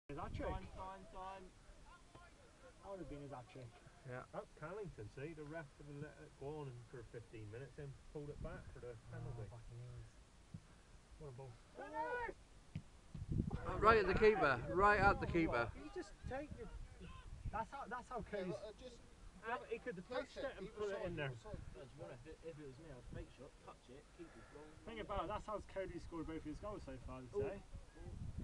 His hat trick. Time. That would have been his hat trick. Yeah. That's Carlington, see, the ref would have let it go on for 15 minutes and pulled it back for the penalty. What a ball. Right at the keeper, right at the keeper. You just take your... That's how Cody's... he could have touched it and put it in there. If it was me, I'd fake shot, touch it, keep it going. Think about it, that's how Cody scored both his goals so far today.